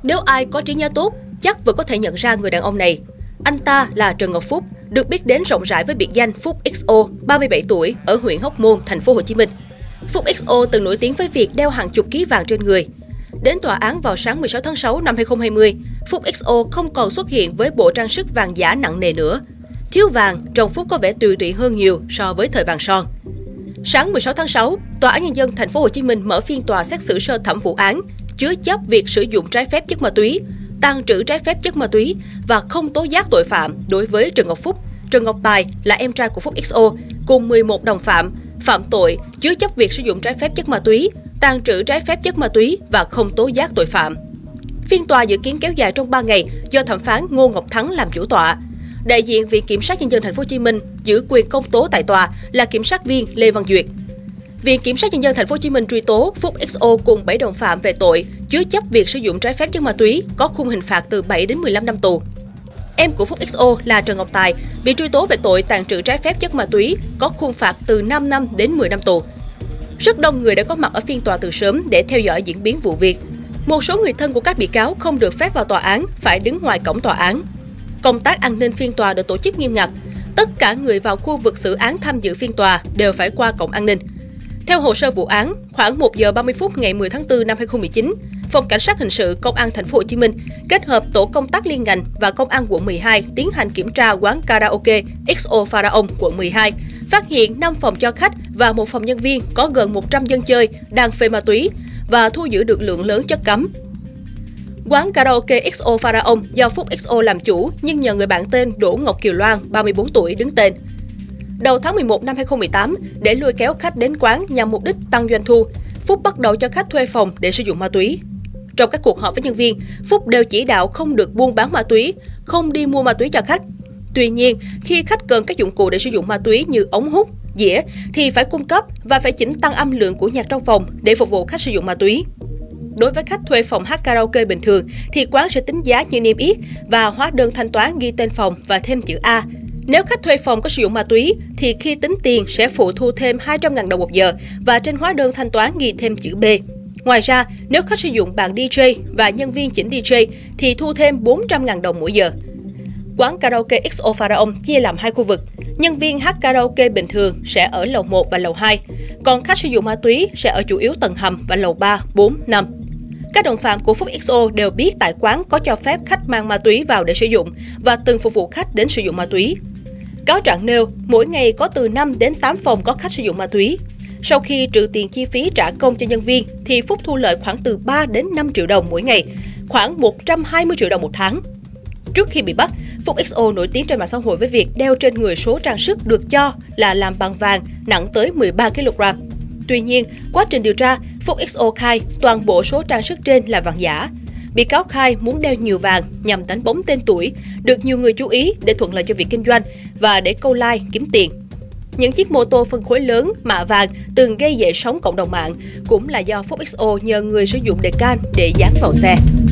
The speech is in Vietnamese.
Nếu ai có trí nhớ tốt, chắc vẫn có thể nhận ra người đàn ông này. Anh ta là Trần Ngọc Phúc, được biết đến rộng rãi với biệt danh Phúc XO, 37 tuổi, ở huyện Hóc Môn, thành phố Hồ Chí Minh. Phúc XO từng nổi tiếng với việc đeo hàng chục ký vàng trên người. Đến tòa án vào sáng 16 tháng 6 năm 2020, Phúc XO không còn xuất hiện với bộ trang sức vàng giả nặng nề nữa. Thiếu vàng, trông Phúc có vẻ tùy tiện hơn nhiều so với thời vàng son. Sáng 16 tháng 6, Tòa án Nhân dân thành phố Hồ Chí Minh mở phiên tòa xét xử sơ thẩm vụ án chứa chấp việc sử dụng trái phép chất ma túy, tàng trữ trái phép chất ma túy và không tố giác tội phạm đối với Trần Ngọc Phúc, Trần Ngọc Tài là em trai của Phúc XO cùng 11 đồng phạm phạm tội chứa chấp việc sử dụng trái phép chất ma túy, tàng trữ trái phép chất ma túy và không tố giác tội phạm. Phiên tòa dự kiến kéo dài trong 3 ngày do thẩm phán Ngô Ngọc Thắng làm chủ tọa. Đại diện Viện Kiểm sát Nhân dân thành phố Hồ Chí Minh giữ quyền công tố tại tòa là kiểm sát viên Lê Văn Duyệt. Viện Kiểm sát Nhân dân thành phố Hồ Chí Minh truy tố Phúc XO cùng 7 đồng phạm về tội chứa chấp việc sử dụng trái phép chất ma túy, có khung hình phạt từ 7 đến 15 năm tù. Em của Phúc XO là Trần Ngọc Tài bị truy tố về tội tàng trữ trái phép chất ma túy, có khung phạt từ 5 năm đến 10 năm tù. Rất đông người đã có mặt ở phiên tòa từ sớm để theo dõi diễn biến vụ việc. Một số người thân của các bị cáo không được phép vào tòa án, phải đứng ngoài cổng tòa án. Công tác an ninh phiên tòa được tổ chức nghiêm ngặt. Tất cả người vào khu vực xử án tham dự phiên tòa đều phải qua cổng an ninh. Theo hồ sơ vụ án, khoảng 1 giờ 30 phút ngày 10 tháng 4 năm 2019, Phòng Cảnh sát Hình sự Công an thành phố Hồ Chí Minh kết hợp tổ công tác liên ngành và Công an quận 12 tiến hành kiểm tra quán karaoke XO Pharaon quận 12, phát hiện 5 phòng cho khách và 1 phòng nhân viên có gần 100 dân chơi đang phê ma túy và thu giữ được lượng lớn chất cấm. Quán karaoke XO Pharaon do Phúc XO làm chủ nhưng nhờ người bạn tên Đỗ Ngọc Kiều Loan, 34 tuổi, đứng tên. Đầu tháng 11 năm 2018, để lôi kéo khách đến quán nhằm mục đích tăng doanh thu, Phúc bắt đầu cho khách thuê phòng để sử dụng ma túy. Trong các cuộc họp với nhân viên, Phúc đều chỉ đạo không được buôn bán ma túy, không đi mua ma túy cho khách. Tuy nhiên, khi khách cần các dụng cụ để sử dụng ma túy như ống hút, dĩa thì phải cung cấp và phải chỉnh tăng âm lượng của nhạc trong phòng để phục vụ khách sử dụng ma túy. Đối với khách thuê phòng hát karaoke bình thường thì quán sẽ tính giá như niêm yết và hóa đơn thanh toán ghi tên phòng và thêm chữ A. Nếu khách thuê phòng có sử dụng ma túy thì khi tính tiền sẽ phụ thu thêm 200.000 đồng một giờ và trên hóa đơn thanh toán ghi thêm chữ B. Ngoài ra, nếu khách sử dụng bàn DJ và nhân viên chỉnh DJ thì thu thêm 400.000 đồng mỗi giờ. Quán karaoke XO Pharaon chia làm 2 khu vực. Nhân viên hát karaoke bình thường sẽ ở lầu 1 và lầu 2, còn khách sử dụng ma túy sẽ ở chủ yếu tầng hầm và lầu 3, 4, 5. Các đồng phạm của Phúc XO đều biết tại quán có cho phép khách mang ma túy vào để sử dụng và từng phục vụ khách đến sử dụng ma túy. Cáo trạng nêu, mỗi ngày có từ 5 đến 8 phòng có khách sử dụng ma túy. Sau khi trừ tiền chi phí trả công cho nhân viên thì Phúc thu lợi khoảng từ 3 đến 5 triệu đồng mỗi ngày, khoảng 120 triệu đồng một tháng. Trước khi bị bắt, Phúc XO nổi tiếng trên mạng xã hội với việc đeo trên người số trang sức được cho là làm bằng vàng nặng tới 13 kg. Tuy nhiên, quá trình điều tra, Phúc XO khai toàn bộ số trang sức trên là vàng giả. Bị cáo khai muốn đeo nhiều vàng nhằm đánh bóng tên tuổi, được nhiều người chú ý để thuận lợi cho việc kinh doanh và để câu like kiếm tiền. Những chiếc mô tô phân khối lớn, mạ vàng từng gây dậy sóng cộng đồng mạng cũng là do Phúc XO nhờ người sử dụng đề can để dán vào xe.